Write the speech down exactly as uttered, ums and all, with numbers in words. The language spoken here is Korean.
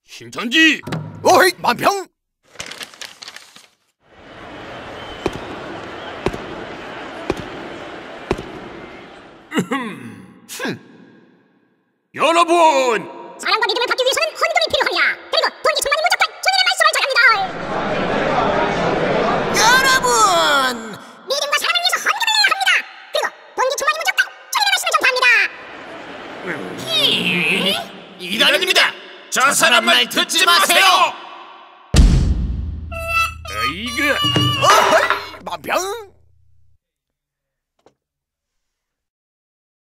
신천지! 어이, 만평! 여러분! 사랑과 믿음을 받기 위해서는 헌금이 필요합니다. 그리고 번기 천만이 무조건 주님의 말씀을 전합니다. 여러분! 믿음과 사랑을 위해서 헌금을 해야 합니다. 그리고 번기 천만이 무조건 주님의 말씀을 전합니다. 이단입니다! 저 사람 말 듣지 마세요! 아이고! 어이, 만평!